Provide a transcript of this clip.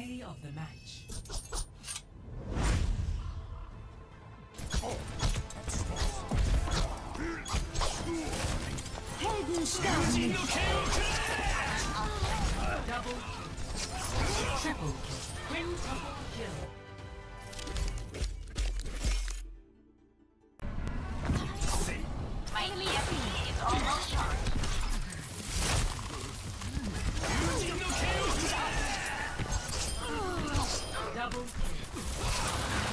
Play of the match. Heldenstein! Double kill. Triple kill. Quintuple kill. My EMP is almost charged. Double kill.